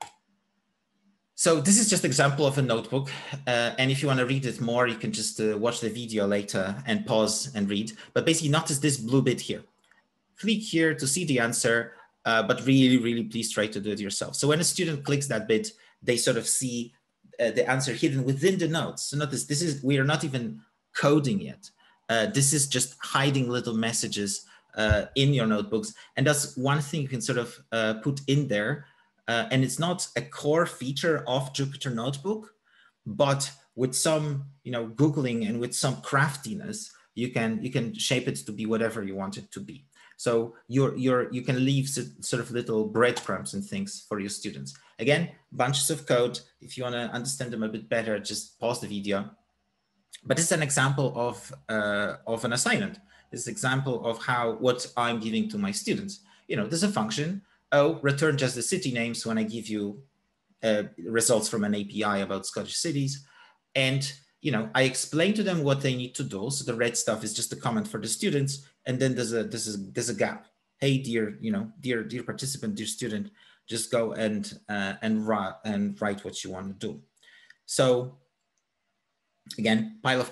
So this is just an example of a notebook. Uh, and if you want to read it more, you can just uh, watch the video later and pause and read. But basically notice this blue bit here. Click here to see the answer, uh, but really, really please try to do it yourself. So when a student clicks that bit, they sort of see uh, the answer hidden within the notes. So notice this is, we are not even coding yet. Uh, this is just hiding little messages uh, in your notebooks. And that's one thing you can sort of uh, put in there. Uh, and it's not a core feature of Jupyter Notebook, but with some, you know, Googling and with some craftiness, you can, you can shape it to be whatever you want it to be. So you're, you're, you can leave sort of little breadcrumbs and things for your students. Again, bunches of code. If you want to understand them a bit better, just pause the video. But it's an example of, uh, of an assignment. It's an example of how, what I'm giving to my students. You know, there's a function, oh, return just the city names when I give you uh, results from an A P I about Scottish cities. And, you know, I explain to them what they need to do. So the red stuff is just a comment for the students. And then there's a, there's a, there's a gap. Hey, dear, you know, dear, dear participant, dear student, just go and, uh, and, and write what you want to do. So again, pile of code,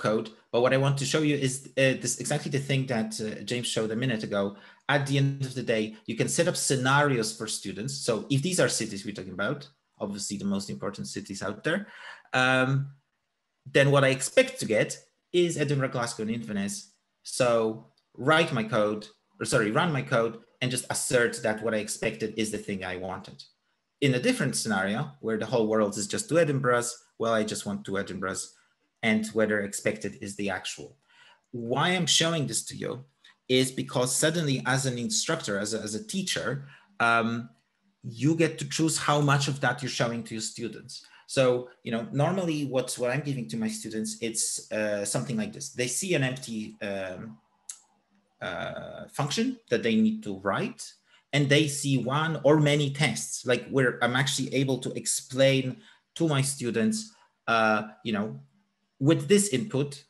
But what I want to show you is uh, this exactly the thing that uh, James showed a minute ago. At the end of the day, you can set up scenarios for students. So if these are cities we're talking about, obviously the most important cities out there, um, then what I expect to get is Edinburgh, Glasgow, and Inverness. So write my code, or sorry, run my code and just assert that what I expected is the thing I wanted. In a different scenario where the whole world is just two Edinburghs, well, I just want two Edinburghs, and whether expected is the actual. Why I'm showing this to you is because suddenly as an instructor, as a, as a teacher, um, you get to choose how much of that you're showing to your students. So, you know, normally what, what I'm giving to my students, it's uh, something like this. They see an empty um, uh, function that they need to write, and they see one or many tests, like where I'm actually able to explain to my students, uh, you know, with this input,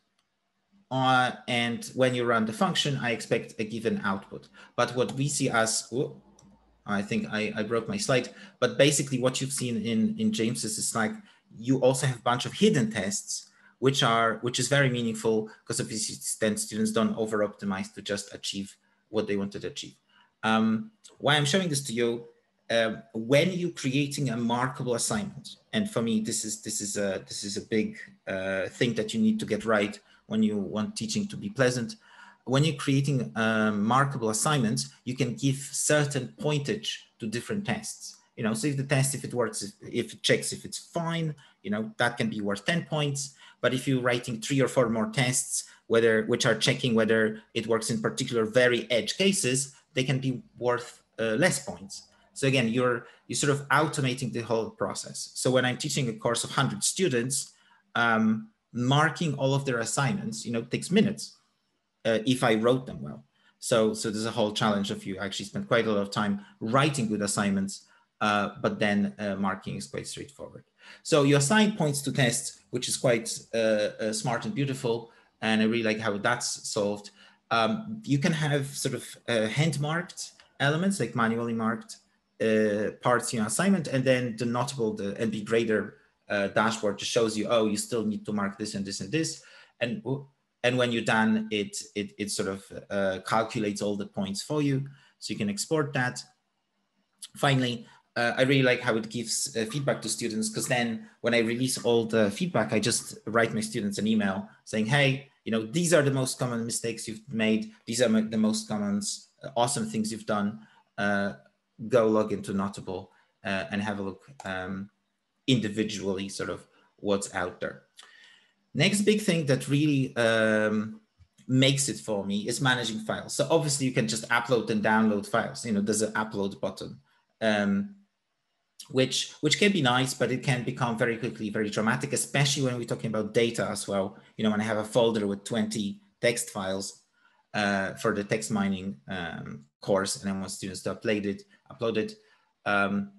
uh, and when you run the function, I expect a given output. But what we see as, oh, I think I, I broke my slide, but basically what you've seen in, in James's is like, you also have a bunch of hidden tests, which are, which is very meaningful because obviously then students don't over optimize to just achieve what they wanted to achieve. Um, why I'm showing this to you, uh, when you're creating a markable assignment, and for me, this is, this is a, this is a big uh, thing that you need to get right when you want teaching to be pleasant. When you're creating um, markable assignments, you can give certain pointage to different tests. You know, so if the test, if it works, if, if it checks, if it's fine, you know, that can be worth ten points. But if you're writing three or four more tests, whether which are checking whether it works in particular very edge cases, they can be worth uh, less points. So again, you're you're sort of automating the whole process. So when I'm teaching a course of one hundred students, um, marking all of their assignments, you know, takes minutes. Uh, if I wrote them well. So, so there's a whole challenge of you actually spend quite a lot of time writing good assignments, uh, but then uh, marking is quite straightforward. So you assign points to tests, which is quite uh, uh, smart and beautiful. And I really like how that's solved. Um, you can have sort of uh, hand-marked elements, like manually marked uh, parts in your assignment, and then the Noteable, the N B grader uh, dashboard just shows you, oh, you still need to mark this and this and this. And And when you're done, it, it, it sort of uh, calculates all the points for you. So you can export that. Finally, uh, I really like how it gives uh, feedback to students, because then when I release all the feedback, I just write my students an email saying, hey, you know, these are the most common mistakes you've made. These are the most common uh, awesome things you've done. Uh, go log into Noteable uh, and have a look um, individually, sort of what's out there. Next big thing that really um, makes it for me is managing files. So obviously you can just upload and download files. You know, there's an upload button, um, which, which can be nice, but it can become very quickly very dramatic, especially when we're talking about data as well. You know, when I have a folder with twenty text files uh, for the text mining um, course, and I want students to upload it, upload it. Um,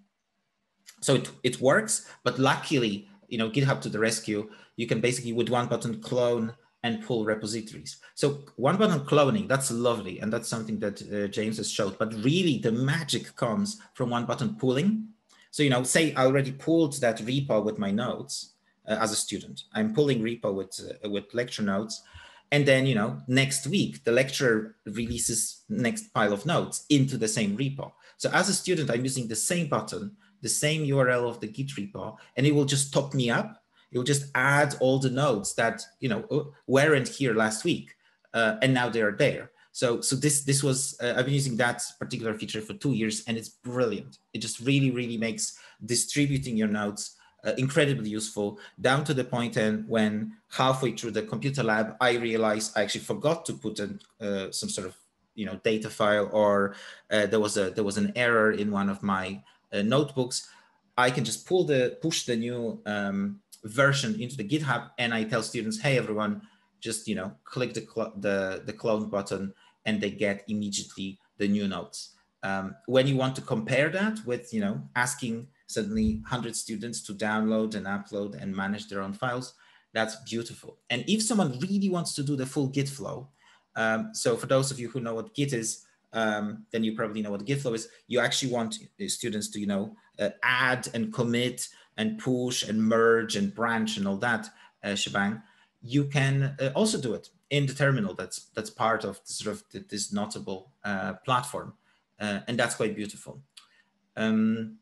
so it, it works, but luckily, you know, GitHub to the rescue, you can basically with one button clone and pull repositories. So one button cloning, that's lovely. And that's something that uh, James has showed, but really the magic comes from one button pulling. So, you know, say I already pulled that repo with my notes uh, as a student. I'm pulling repo with, uh, with lecture notes. And then, you know, next week, the lecturer releases next pile of notes into the same repo. So as a student, I'm using the same button, the same U R L of the Git repo, and it will just top me up. It will just add all the notes that, you know, weren't here last week, uh, and now they are there. So, so this, this was, uh, I've been using that particular feature for two years, and it's brilliant. It just really, really makes distributing your notes uh, incredibly useful, down to the point and when halfway through the computer lab, I realized I actually forgot to put in uh, some sort of, you know, data file, or uh, there was a there was an error in one of my uh, notebooks. I can just pull the push the new um, version into the GitHub, and I tell students, hey everyone, just, you know, click the cl the the clone button, and they get immediately the new notes. Um, when you want to compare that with, you know, asking suddenly one hundred students to download and upload and manage their own files, that's beautiful. And if someone really wants to do the full Git flow, um, so for those of you who know what Git is, um, then you probably know what Git flow is. You actually want students to, you know, uh, add and commit and push and merge and branch and all that uh, shebang. you can uh, also do it in the terminal. That's that's part of the, sort of the, this Noteable uh, platform, uh, and that's quite beautiful. Um,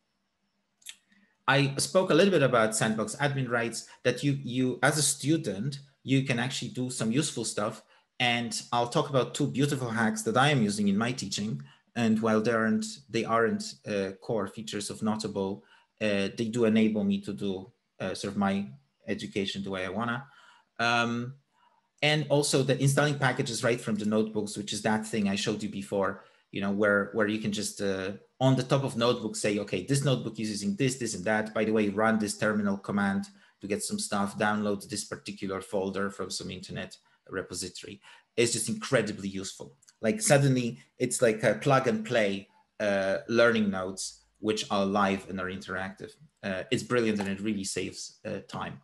I spoke a little bit about sandbox admin rights, that you, you as a student, you can actually do some useful stuff. And I'll talk about two beautiful hacks that I am using in my teaching. And while they aren't, they aren't uh, core features of Noteable, uh, they do enable me to do uh, sort of my education the way I wanna. Um, and also the installing packages right from the notebooks, which is that thing I showed you before, you know, where, where you can just uh, on the top of notebook say, okay, this notebook is using this, this and that. By the way, run this terminal command to get some stuff, download this particular folder from some internet repository. It's just incredibly useful. Like suddenly it's like a plug and play uh, learning notes, which are live and are interactive. Uh, it's brilliant and it really saves uh, time.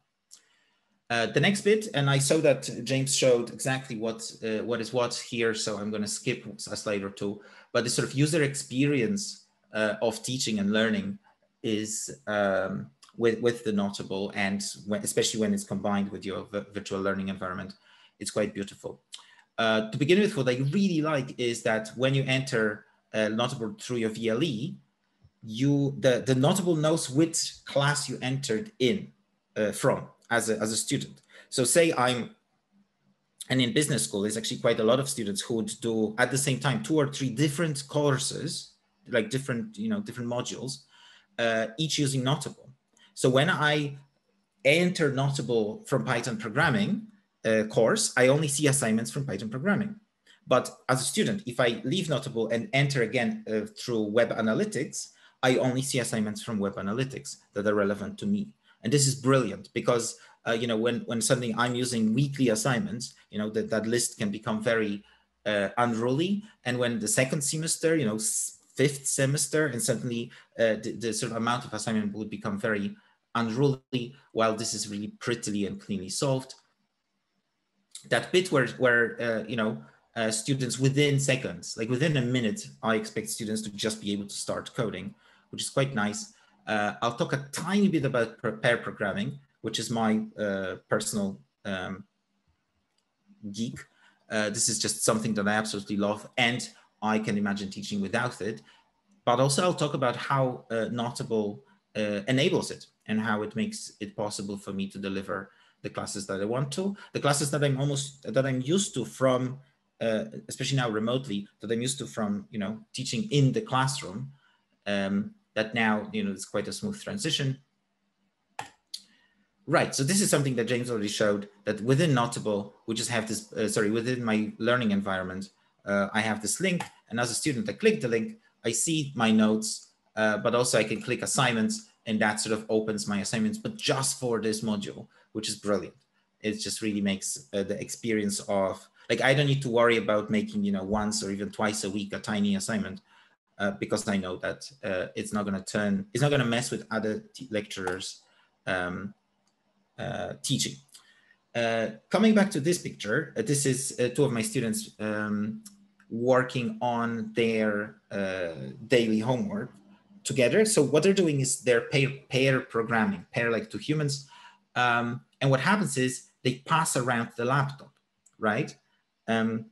Uh, the next bit, and I saw that James showed exactly what uh, what is what here, so I'm going to skip a slide or two. But the sort of user experience uh, of teaching and learning is um, with with the Noteable, and when, especially when it's combined with your virtual learning environment, it's quite beautiful. Uh, to begin with, what I really like is that when you enter uh, Noteable through your V L E, you the the Noteable knows which class you entered in uh, from. As a, as a student. So say I'm, and in business school, there's actually quite a lot of students who would do at the same time two or three different courses, like different, you know, different modules, uh, each using Noteable. So when I enter Noteable from Python programming uh, course, I only see assignments from Python programming. But as a student, if I leave Noteable and enter again uh, through web analytics, I only see assignments from web analytics that are relevant to me. And this is brilliant because, uh, you know, when, when suddenly I'm using weekly assignments, you know, that, that list can become very uh, unruly. And when the second semester, you know, fifth semester, and suddenly uh, the, the sort of amount of assignment would become very unruly, while this is really prettily and cleanly solved. That bit where, where uh, you know, uh, students within seconds, like within a minute, I expect students to just be able to start coding, which is quite nice. Uh, I'll talk a tiny bit about pair programming, which is my uh, personal um, geek. Uh, this is just something that I absolutely love, and I can imagine teaching without it. But also I'll talk about how uh, Noteable uh, enables it and how it makes it possible for me to deliver the classes that I want to, the classes that I'm almost, that I'm used to from, uh, especially now remotely, that I'm used to from, you know, teaching in the classroom. Um, that now, you know, it's quite a smooth transition. Right, so this is something that James already showed, that within Noteable, we just have this, uh, sorry, within my learning environment, uh, I have this link, and as a student, I click the link, I see my notes, uh, but also I can click assignments, and that sort of opens my assignments, but just for this module, which is brilliant. It just really makes uh, the experience of, like, I don't need to worry about making, you know, once or even twice a week a tiny assignment. Uh, because I know that uh, it's not going to turn, it's not going to mess with other lecturers um, uh, teaching. Uh, coming back to this picture, uh, this is uh, two of my students um, working on their uh, daily homework together. So what they're doing is they're pair, pair programming, pair like two humans. Um, and what happens is they pass around the laptop, right? Um,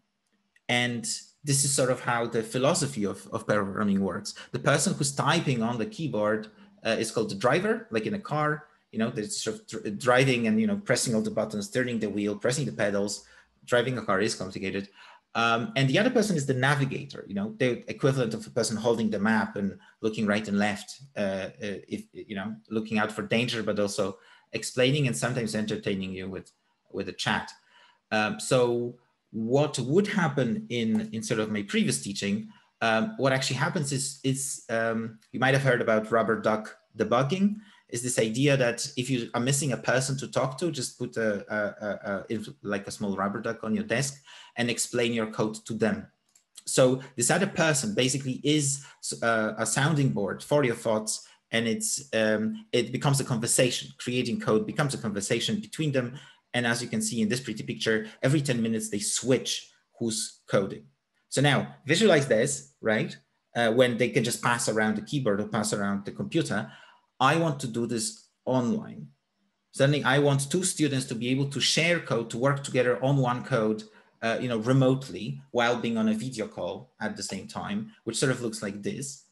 and this is sort of how the philosophy of, of pair programming works. The person who's typing on the keyboard uh, is called the driver, like in a car, you know, they're sort of dr driving and, you know, pressing all the buttons, turning the wheel, pressing the pedals. Driving a car is complicated. Um, and the other person is the navigator, you know, the equivalent of a person holding the map and looking right and left, uh, if, you know, looking out for danger, but also explaining and sometimes entertaining you with, with a chat. Um, so, what would happen in, in sort of my previous teaching, um, what actually happens is, is um, you might have heard about rubber duck debugging, is this idea that if you are missing a person to talk to, just put a, a, a, a like a small rubber duck on your desk and explain your code to them. So this other person basically is a, a sounding board for your thoughts, and it's um, it becomes a conversation. Creating code becomes a conversation between them. And as you can see in this pretty picture, every ten minutes they switch who's coding. So now visualize this, right? Uh, when they can just pass around the keyboard or pass around the computer. I want to do this online. Suddenly I want two students to be able to share code, to work together on one code, uh, you know, remotely while being on a video call at the same time, which sort of looks like this.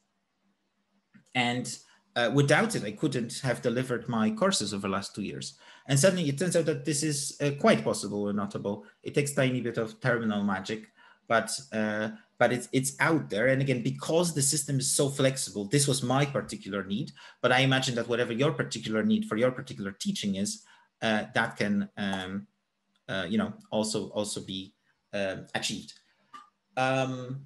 And uh, without it, I couldn't have delivered my courses over the last two years. And suddenly it turns out that this is uh, quite possible or Noteable. It takes a tiny bit of terminal magic, but uh, but it's, it's out there. And again, because the system is so flexible, this was my particular need, but I imagine that whatever your particular need for your particular teaching is, uh, that can, um, uh, you know, also, also be uh, achieved. Um,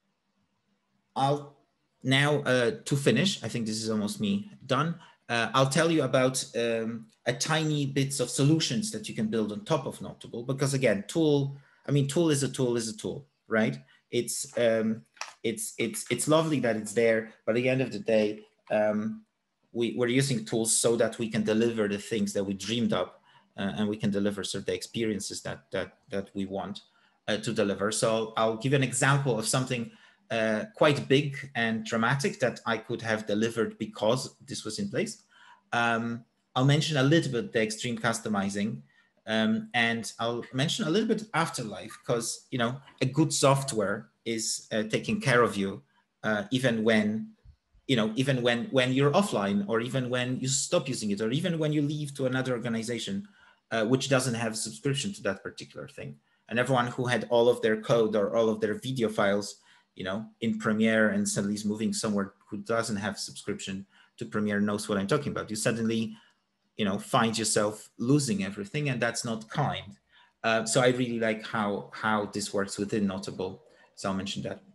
I'll now, uh, to finish, I think this is almost me done. Uh, I'll tell you about um, a tiny bits of solutions that you can build on top of Noteable, because again, tool, I mean, tool is a tool is a tool, right? It's, um, it's, it's, it's lovely that it's there, but at the end of the day, um, we, we're using tools so that we can deliver the things that we dreamed up, uh, and we can deliver sort of the experiences that, that, that we want uh, to deliver. So I'll give you an example of something uh, quite big and dramatic that I could have delivered because this was in place. Um, I'll mention a little bit the extreme customizing. Um, and I'll mention a little bit afterlife, because you know a good software is uh, taking care of you uh, even when you know even when when you're offline, or even when you stop using it, or even when you leave to another organization uh, which doesn't have a subscription to that particular thing. And everyone who had all of their code or all of their video files, you know, in Premiere, and suddenly is moving somewhere who doesn't have subscription to Premiere knows what I'm talking about. You suddenly you know, find yourself losing everything, and that's not kind. Uh, so I really like how, how this works within Noteable. So I'll mention that.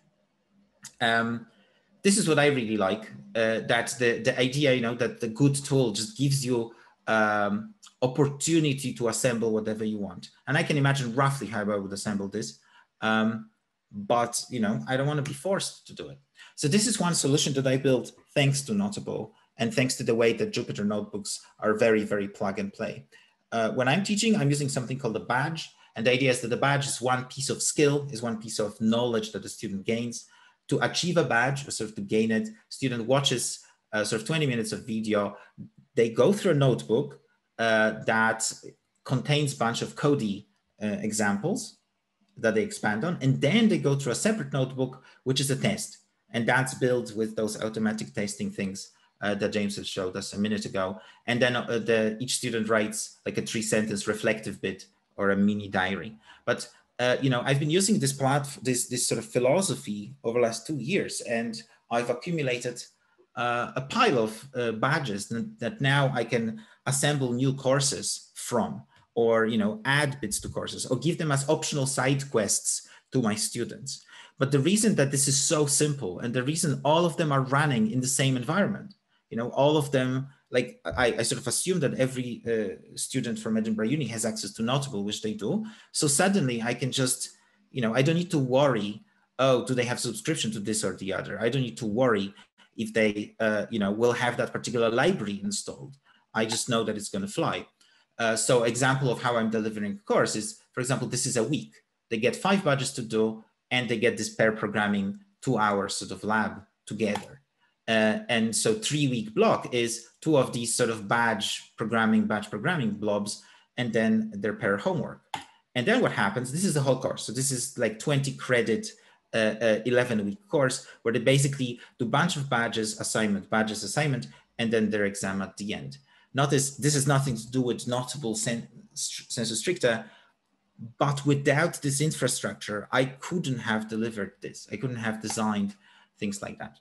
Um, this is what I really like, uh, that the, the idea, you know, that the good tool just gives you um, opportunity to assemble whatever you want. And I can imagine roughly how I would assemble this. Um, but, you know, I don't want to be forced to do it. So this is one solution that I built thanks to Noteable, and thanks to the way that Jupyter notebooks are very, very plug and play. Uh, when I'm teaching, I'm using something called a badge. And the idea is that the badge is one piece of skill, is one piece of knowledge that the student gains. To achieve a badge, or sort of to gain it, student watches uh, sort of twenty minutes of video. They go through a notebook uh, that contains a bunch of Codey uh, examples that they expand on. And then they go through a separate notebook, which is a test. And that's built with those automatic testing things Uh, that James had showed us a minute ago. And then uh, the, each student writes like a three sentence reflective bit or a mini diary. But, uh, you know, I've been using this platform, this, this sort of philosophy over the last two years, and I've accumulated uh, a pile of uh, badges that, that now I can assemble new courses from, or, you know, add bits to courses, or give them as optional side quests to my students. But the reason that this is so simple, and the reason all of them are running in the same environment, you know, all of them, like I, I sort of assume that every uh, student from Edinburgh Uni has access to Noteable, which they do. So suddenly I can just, you know, I don't need to worry, oh, do they have subscription to this or the other? I don't need to worry if they, uh, you know, will have that particular library installed. I just know that it's going to fly. Uh, so example of how I'm delivering a course is, for example, this is a week. They get five badges to do, and they get this pair programming two hours sort of lab together. Uh, and so three week block is two of these sort of badge programming, batch programming blobs, and then their pair homework. And then what happens, this is the whole course. So this is like twenty credit, uh, uh, eleven week course where they basically do a bunch of badges, assignment, badges, assignment, and then their exam at the end. Notice this has nothing to do with Noteable sensu stricta, but without this infrastructure, I couldn't have delivered this. I couldn't have designed things like that.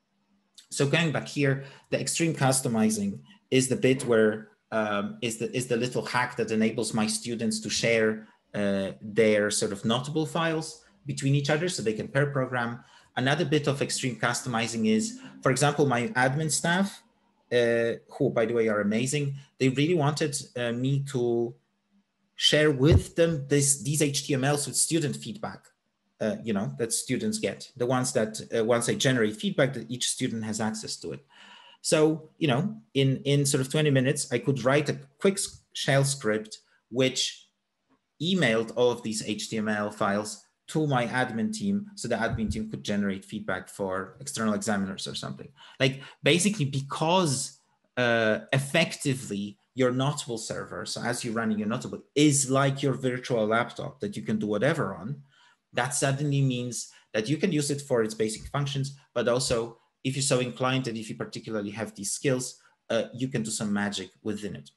So going back here, the extreme customizing is the bit where um, is the is the little hack that enables my students to share uh, their sort of Noteable files between each other so they can pair program. Another bit of extreme customizing is, for example, my admin staff, uh, who by the way are amazing. They really wanted uh, me to share with them this these H T M Ls with student feedback. Uh, you know, that students get, the ones that uh, once I generate feedback, that each student has access to it. So, you know, in, in sort of twenty minutes, I could write a quick shell script, which emailed all of these H T M L files to my admin team, so the admin team could generate feedback for external examiners or something. Like basically, because uh, effectively your Noteable server, so as you're running your Noteable, is like your virtual laptop that you can do whatever on, that suddenly means that you can use it for its basic functions, but also if you're so inclined and if you particularly have these skills, uh, you can do some magic within it.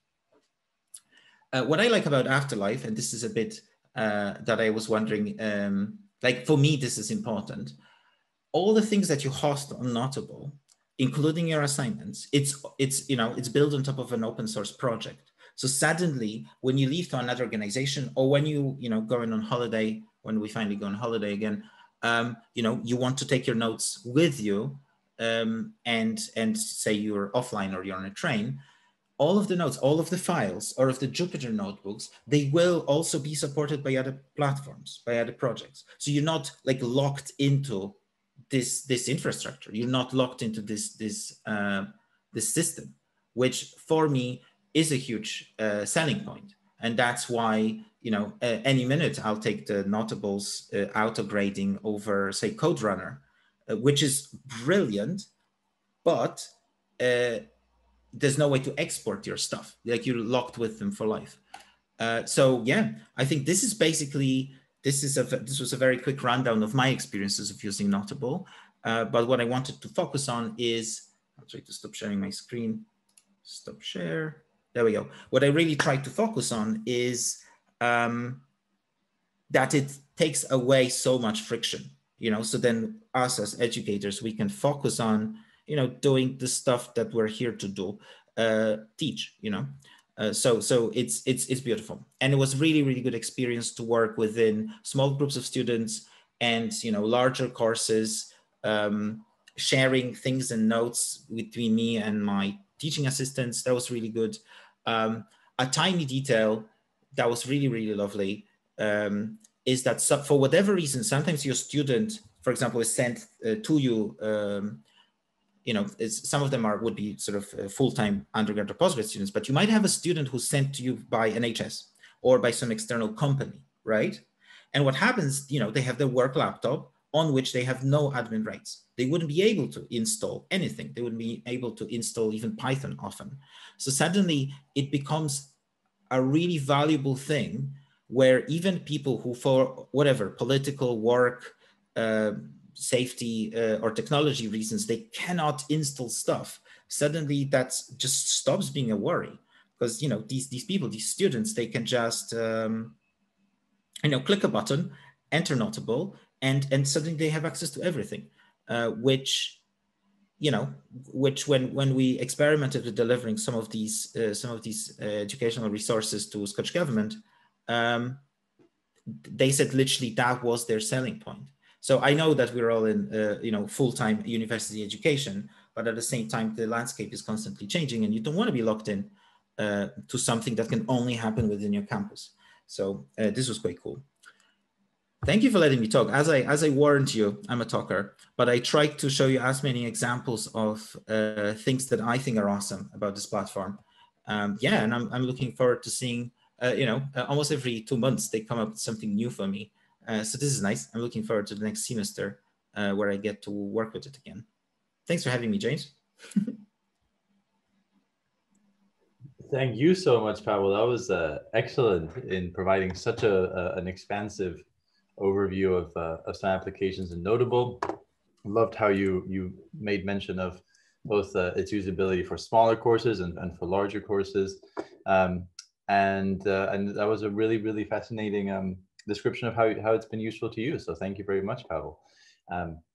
Uh, what I like about Afterlife, and this is a bit uh, that I was wondering, um, like for me, this is important. All the things that you host on Noteable, including your assignments, it's, it's, you know, it's built on top of an open source project. So suddenly when you leave to another organization, or when you, you know, going on holiday, when we finally go on holiday again, um, you know, you want to take your notes with you, um, and, and say you're offline or you're on a train, all of the notes, all of the files, or of the Jupyter notebooks, they will also be supported by other platforms, by other projects. So you're not like locked into this, this infrastructure. You're not locked into this, this, uh, this system, which for me is a huge uh, selling point. And that's why, you know, uh, any minute I'll take the Notables uh, auto grading over, say, CodeRunner, uh, which is brilliant, but uh, there's no way to export your stuff. Like you're locked with them for life. Uh, so yeah, I think this is basically, this is a, this was a very quick rundown of my experiences of using Noteable. Uh, but what I wanted to focus on is, I'll try to stop sharing my screen. Stop share. There we go. What I really tried to focus on is um, that it takes away so much friction, you know, so then us as educators, we can focus on, you know, doing the stuff that we're here to do, uh, teach, you know. Uh, so so it's, it's, it's beautiful. And it was really, really good experience to work within small groups of students and, you know, larger courses, um, sharing things and notes between me and my teaching assistants. That was really good. Um, a tiny detail that was really, really lovely um, is that so, for whatever reason, sometimes your student, for example, is sent uh, to you, um, you know, it's, some of them are would be sort of uh, full-time undergrad or postgrad students, but you might have a student who's sent to you by N H S or by some external company, right? And what happens, you know, they have their work laptop on which they have no admin rights. They wouldn't be able to install anything. They wouldn't be able to install even Python often. So suddenly it becomes a really valuable thing where even people who, for whatever, political, work, uh, safety, uh, or technology reasons, they cannot install stuff, suddenly that just stops being a worry. Because, you know, these, these people, these students, they can just, um, you know, click a button, enter Noteable, and, and suddenly they have access to everything, uh, which, you know, which when, when we experimented with delivering some of these, uh, some of these uh, educational resources to Scottish government, um, they said literally that was their selling point. So I know that we're all in, uh, you know, full-time university education, but at the same time, the landscape is constantly changing and you don't want to be locked in uh, to something that can only happen within your campus. So uh, this was quite cool. Thank you for letting me talk. As I, as I warned you, I'm a talker, but I tried to show you as many examples of uh, things that I think are awesome about this platform. Um, yeah, and I'm, I'm looking forward to seeing, uh, you know, uh, almost every two months, they come up with something new for me. Uh, so this is nice. I'm looking forward to the next semester uh, where I get to work with it again. Thanks for having me, James. Thank you so much, Pawel. That was uh, excellent in providing such a, a an expansive overview of, uh, of some applications in Noteable. Loved how you you made mention of both uh, its usability for smaller courses and, and for larger courses. Um, and, uh, and that was a really, really fascinating um, description of how, how it's been useful to you. So thank you very much, Pawel. Um,